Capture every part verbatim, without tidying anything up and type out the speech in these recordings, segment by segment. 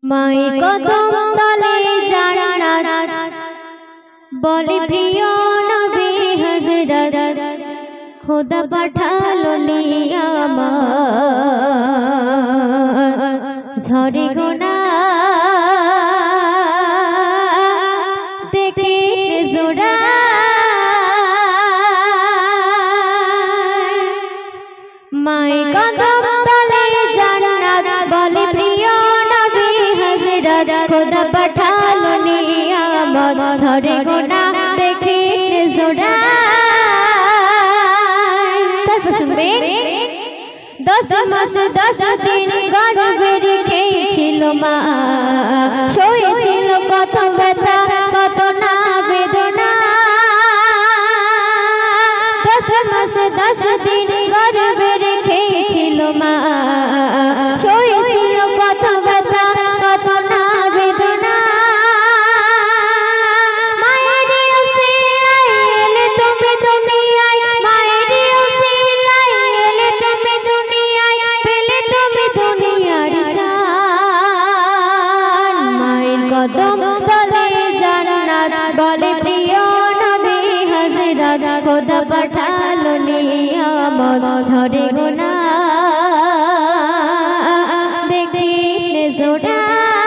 মায়ের কদম তলে জান্নাত বলে প্রিয় নবী হযরত খোদা পাঠালো নিয়ামত ঝরে গোনা দেখে জোড়া মায়ের কদম তলে জান্নাত বলে প্রিয় নবী হযরত খোদা পাঠালো নিয়ামত ঝরে গোনা দেখে জোড়া। তারপর শুনবেন দশ মাস দশ দিন গর্ভে রেখেছিল মা সয়েছিল কত ব্যথা কত না বেদনা দশ মাস দশ দিন গর্ভে রেখেছিল মা সয়েছিল কত ব্যথা কত না বেদনা মায়ের উসিলায় এলে তুমি দুনিয়ায় মায়ের উসিলায় এলে তুমি দুনিয়ায় পেলে তুমি দুনিয়ার শান মায়ের কদম তলে জান্নাত বলে প্রিয় নবী হযরত খোদা পাঠালো নিয়ামত ঝরে গোনা দেখে জোড়া।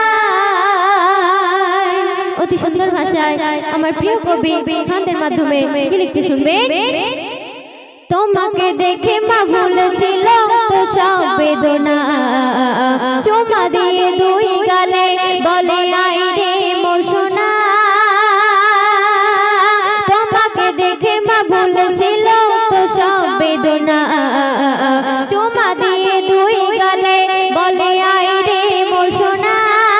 অতি সুন্দর ভাষায় আমার প্রিয় কবি ছন্দের মাধ্যমে কি লিখছে শুনবেন। তোমাকে দেখে মা ভুলেছিল তো সব বেদনা চুমা দিয়ে দুই গালে বলে আই রে মোর সোনা তোমাকে দেখে মা ভুলেছিল তো সব বেদনা চুমা দিয়ে দুই গালে বলে আই রে মোর সোনা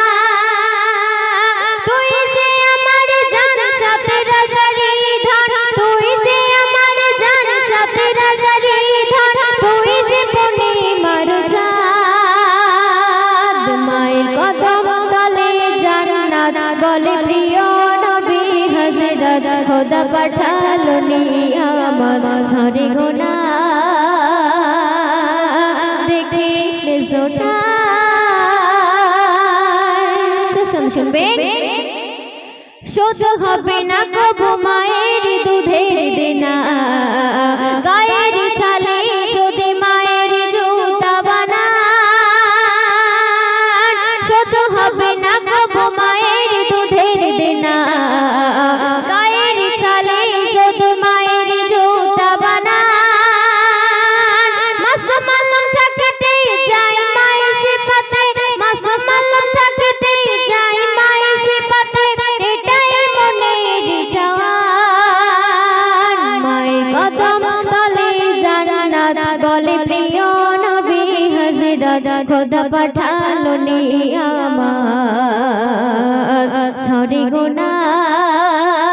তুই যে আমার জান সাথে রাজারি ধন তুই যে আমার জান সাথে রাজারি ধন তুই যে পূর্ণিমার চাঁদ মায়ের কদম তলে জান্নাত বলে প্রিয় নবী হযরত খোদা পাঠালো নিয়ামত ঝরে গোনা দেখে জোড়া। শুনবেন শোধ হবে না কবু মায়ের দুধের দেনা গায়ের ছালে যদি মায়ের জুতা বানান শোধ হবে না কবু মায়ের দুধের দেনা গায়ের ছালে যদি মায়ের জুতা বানান মাসুমাল্লাম থাকতে যাই মায়ের সিফাতে মাসুমাল্লাম থাকতে যাই মায়ের সিফাতে এটাই মনের চাওয়ান মায়ের কদম তলে জান্নাত বলে প্রিয় নবী হযরত খোদা পাঠালো নিয়ামত ঝরে গোনা।